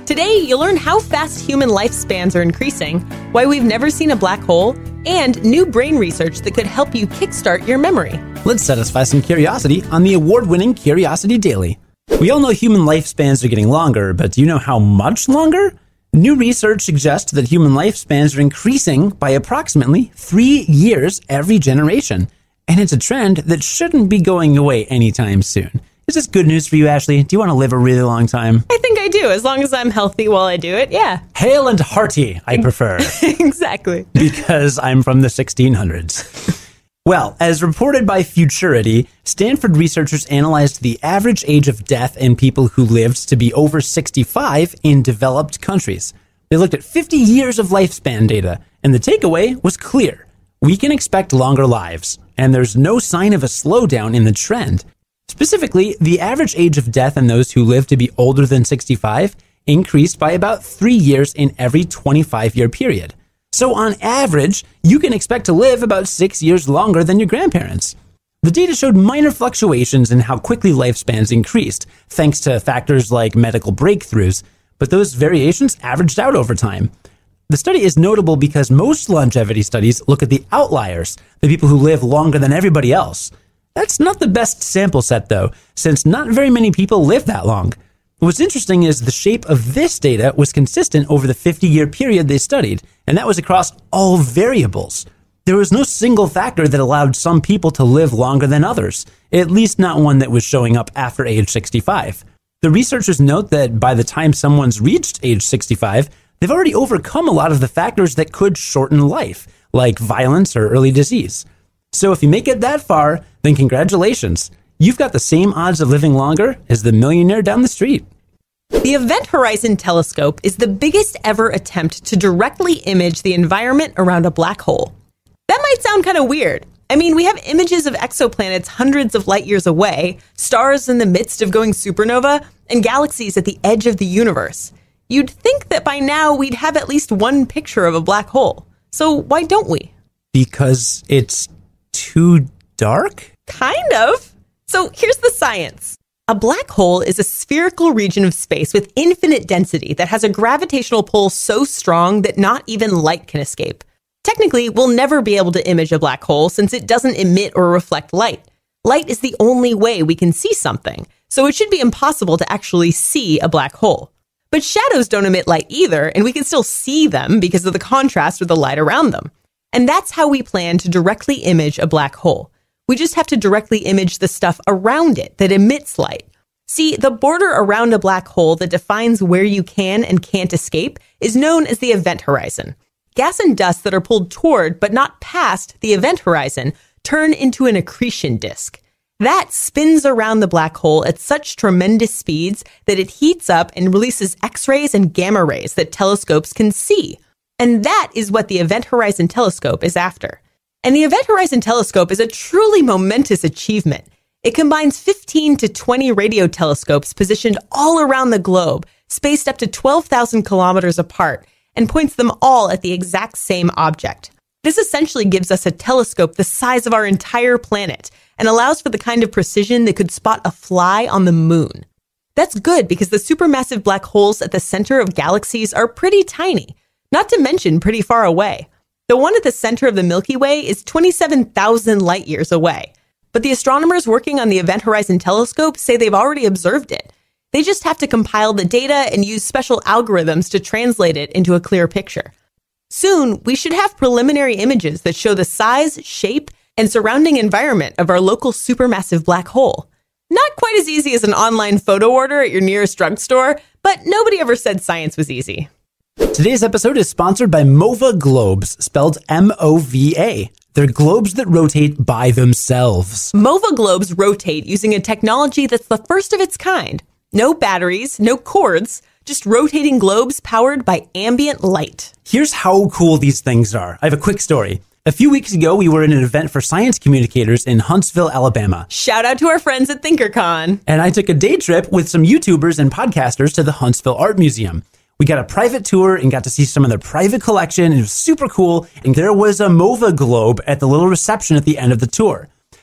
Today, you'll learn how fast human lifespans are increasing, why we've never seen a black hole, and new brain research that could help you kickstart your memory. Let's satisfy some curiosity on the award-winning Curiosity Daily. We all know human lifespans are getting longer, but do you know how much longer? New research suggests that human lifespans are increasing by approximately 3 years every generation. And it's a trend that shouldn't be going away anytime soon. Is this good news for you, Ashley? Do you want to live a really long time? I think I do, as long as I'm healthy while I do it, yeah. Hale and hearty, I prefer. Exactly. Because I'm from the 1600s. Well, as reported by Futurity, Stanford researchers analyzed the average age of death in people who lived to be over 65 in developed countries. They looked at 50 years of lifespan data, and the takeaway was clear. We can expect longer lives, and there's no sign of a slowdown in the trend. Specifically, the average age of death in those who live to be older than 65 increased by about 3 years in every 25-year period. So on average, you can expect to live about 6 years longer than your grandparents. The data showed minor fluctuations in how quickly lifespans increased, thanks to factors like medical breakthroughs, but those variations averaged out over time. The study is notable because most longevity studies look at the outliers, the people who live longer than everybody else. That's not the best sample set, though, since not very many people live that long. What's interesting is the shape of this data was consistent over the 50-year period they studied, and that was across all variables. There was no single factor that allowed some people to live longer than others, at least not one that was showing up after age 65. The researchers note that by the time someone's reached age 65, they've already overcome a lot of the factors that could shorten life, like violence or early disease. So if you make it that far, then congratulations. You've got the same odds of living longer as the millionaire down the street. The Event Horizon Telescope is the biggest ever attempt to directly image the environment around a black hole. That might sound kind of weird. I mean, we have images of exoplanets hundreds of light years away, stars in the midst of going supernova, and galaxies at the edge of the universe. You'd think that by now we'd have at least one picture of a black hole. So why don't we? Because it's too dark? Kind of. So here's the science. A black hole is a spherical region of space with infinite density that has a gravitational pull so strong that not even light can escape. Technically, we'll never be able to image a black hole since it doesn't emit or reflect light. Light is the only way we can see something, so it should be impossible to actually see a black hole. But shadows don't emit light either, and we can still see them because of the contrast with the light around them. And that's how we plan to directly image a black hole. We just have to directly image the stuff around it that emits light. See, the border around a black hole that defines where you can and can't escape is known as the event horizon. Gas and dust that are pulled toward but not past the event horizon turn into an accretion disk. That spins around the black hole at such tremendous speeds that it heats up and releases X-rays and gamma rays that telescopes can see. And that is what the Event Horizon Telescope is after. And the Event Horizon Telescope is a truly momentous achievement. It combines 15 to 20 radio telescopes positioned all around the globe, spaced up to 12,000 kilometers apart, and points them all at the exact same object. This essentially gives us a telescope the size of our entire planet and allows for the kind of precision that could spot a fly on the moon. That's good because the supermassive black holes at the center of galaxies are pretty tiny, not to mention pretty far away. The one at the center of the Milky Way is 27,000 light years away. But the astronomers working on the Event Horizon Telescope say they've already observed it. They just have to compile the data and use special algorithms to translate it into a clear picture. Soon, we should have preliminary images that show the size, shape, and surrounding environment of our local supermassive black hole. Not quite as easy as an online photo order at your nearest drugstore, but nobody ever said science was easy. Today's episode is sponsored by MOVA Globes, spelled M-O-V-A. They're globes that rotate by themselves. MOVA globes rotate using a technology that's the first of its kind. No batteries, no cords, just rotating globes powered by ambient light. Here's how cool these things are. I have a quick story. A few weeks ago, we were in an event for science communicators in Huntsville, Alabama. Shout out to our friends at ThinkerCon. And I took a day trip with some YouTubers and podcasters to the Huntsville Art Museum. We got a private tour and got to see some of their private collection, and it was super cool. And there was a MOVA globe at the little reception at the end of the tour.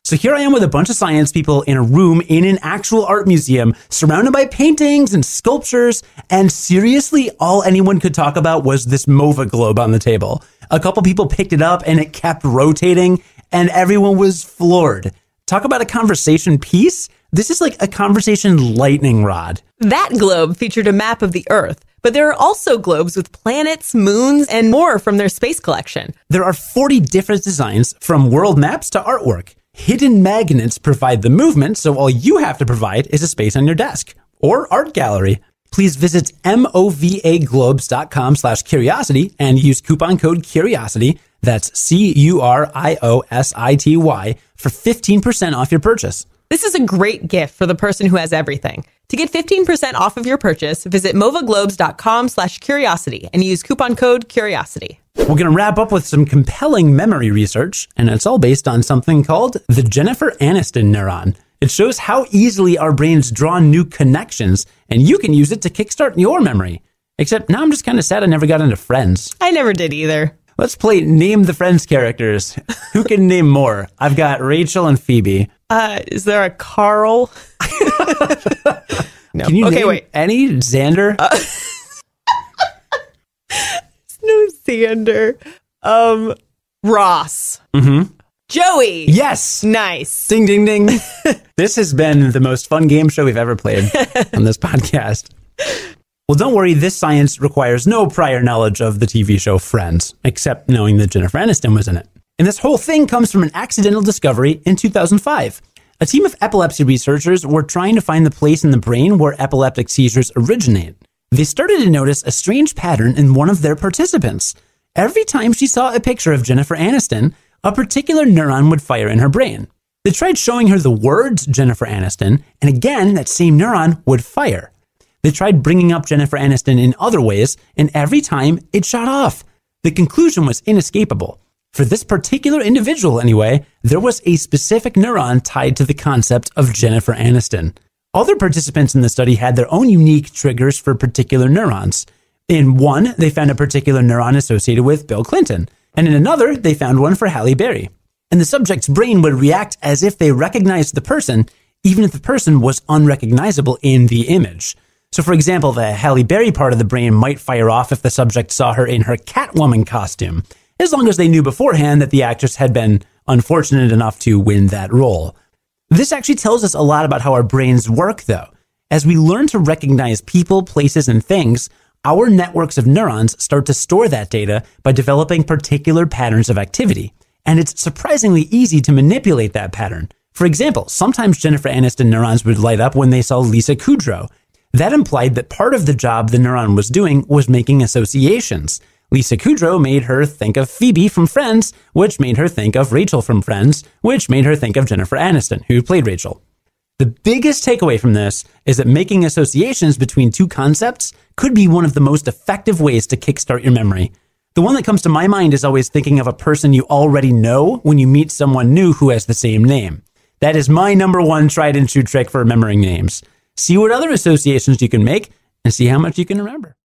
So here I am with a bunch of science people in a room in an actual art museum, surrounded by paintings and sculptures, and seriously, all anyone could talk about was this MOVA globe on the table. A couple people picked it up and it kept rotating, and everyone was floored. Talk about a conversation piece. This is like a conversation lightning rod. That globe featured a map of the Earth, but there are also globes with planets, moons, and more from their space collection. There are 40 different designs, from world maps to artwork. Hidden magnets provide the movement, so all you have to provide is a space on your desk or art gallery. Please visit movaglobes.com/curiosity and use coupon code CURIOSITY, that's CURIOSITY, for 15% off your purchase. This is a great gift for the person who has everything. To get 15% off of your purchase, visit movaglobes.com/curiosity and use coupon code CURIOSITY. We're going to wrap up with some compelling memory research, and it's all based on something called the Jennifer Aniston neuron. It shows how easily our brains draw new connections, and you can use it to kickstart your memory. Except now I'm just kind of sad I never got into Friends. I never did either. Let's play Name the Friends characters. Who can name more? I've got Rachel and Phoebe. Is there a Carl? No. Can you name any? Xander? No, Xander. Ross. Mm-hmm. Joey. Yes. Nice. Ding, ding, ding. This has been the most fun game show we've ever played on this podcast. Well, don't worry. This science requires no prior knowledge of the TV show Friends, except knowing that Jennifer Aniston was in it. And this whole thing comes from an accidental discovery in 2005. A team of epilepsy researchers were trying to find the place in the brain where epileptic seizures originate. They started to notice a strange pattern in one of their participants. Every time she saw a picture of Jennifer Aniston, a particular neuron would fire in her brain. They tried showing her the words Jennifer Aniston, and again, that same neuron would fire. They tried bringing up Jennifer Aniston in other ways, and every time it shut off. The conclusion was inescapable. For this particular individual, anyway, there was a specific neuron tied to the concept of Jennifer Aniston. Other participants in the study had their own unique triggers for particular neurons. In one, they found a particular neuron associated with Bill Clinton, and in another, they found one for Halle Berry. And the subject's brain would react as if they recognized the person, even if the person was unrecognizable in the image. So, for example, the Halle Berry part of the brain might fire off if the subject saw her in her Catwoman costume, as long as they knew beforehand that the actress had been unfortunate enough to win that role. This actually tells us a lot about how our brains work, though. As we learn to recognize people, places, and things, our networks of neurons start to store that data by developing particular patterns of activity. And it's surprisingly easy to manipulate that pattern. For example, sometimes Jennifer Aniston neurons would light up when they saw Lisa Kudrow. That implied that part of the job the neuron was doing was making associations. Lisa Kudrow made her think of Phoebe from Friends, which made her think of Rachel from Friends, which made her think of Jennifer Aniston, who played Rachel. The biggest takeaway from this is that making associations between two concepts could be one of the most effective ways to kickstart your memory. The one that comes to my mind is always thinking of a person you already know when you meet someone new who has the same name. That is my number one tried and true trick for remembering names. See what other associations you can make and see how much you can remember.